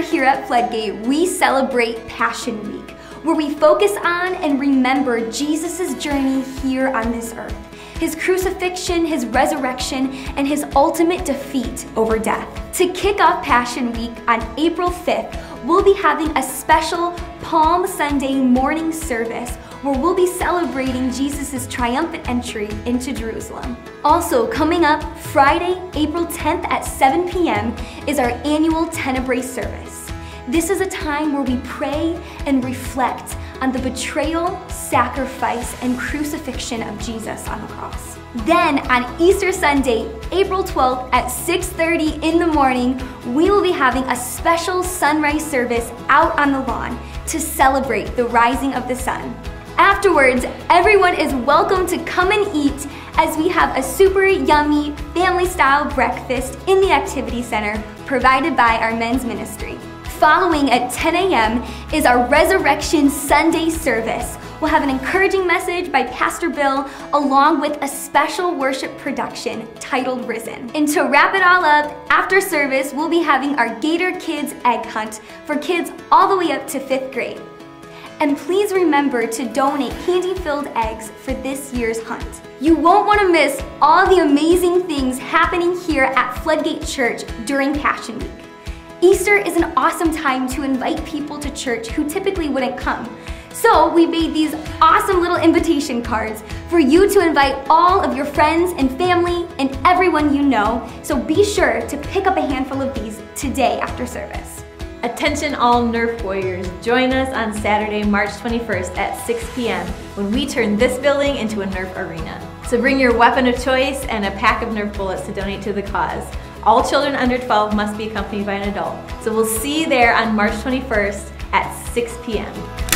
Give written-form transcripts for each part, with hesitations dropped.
here at Floodgate, we celebrate Passion Week, where we focus on and remember Jesus' journey here on this earth, his crucifixion, his resurrection, and his ultimate defeat over death. To kick off Passion Week on April 5th, we'll be having a special Palm Sunday morning service where we'll be celebrating Jesus' triumphant entry into Jerusalem. Also, coming up Friday, April 10th at 7 p.m. is our annual Tenebrae service. This is a time where we pray and reflect on the betrayal, sacrifice, and crucifixion of Jesus on the cross. Then on Easter Sunday, April 12th at 6:30 in the morning, we will be having a special sunrise service out on the lawn to celebrate the rising of the sun. Afterwards, everyone is welcome to come and eat as we have a super yummy family-style breakfast in the activity center provided by our men's ministry. Following at 10 a.m. is our Resurrection Sunday service. We'll have an encouraging message by Pastor Bill along with a special worship production titled Risen. And to wrap it all up, after service, we'll be having our Gator Kids Egg Hunt for kids all the way up to 5th grade. And please remember to donate candy-filled eggs for this year's hunt. You won't want to miss all the amazing things happening here at Floodgate Church during Passion Week. Easter is an awesome time to invite people to church who typically wouldn't come. So we made these awesome little invitation cards for you to invite all of your friends and family and everyone you know. So be sure to pick up a handful of these today after service. Attention all Nerf warriors, join us on Saturday, March 21st at 6 p.m. when we turn this building into a Nerf arena. So bring your weapon of choice and a pack of Nerf bullets to donate to the cause. All children under 12 must be accompanied by an adult. So we'll see you there on March 21st at 6 p.m.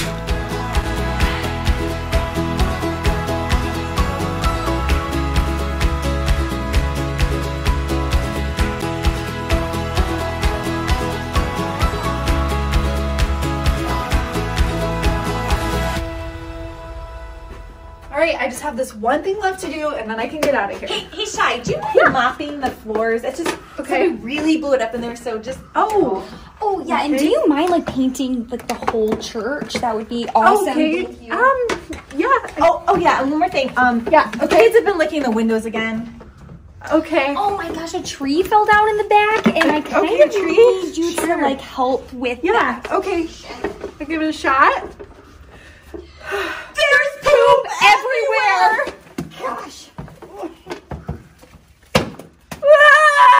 Alright, I just have this one thing left to do and then I can get out of here. Hey Shai, do you mind mopping the floors? It's just okay. We really blew it up in there, so just Oh yeah, and do you mind like painting like the whole church? That would be awesome. Okay. Thank you. Yeah. Oh yeah, and one more thing. Yeah. Okay. Kids have been licking the windows again. Okay. Oh my gosh, a tree fell down in the back and I kind Okay, of tree? need you Sure. to like help with Yeah. that. Okay. I'll give it a shot.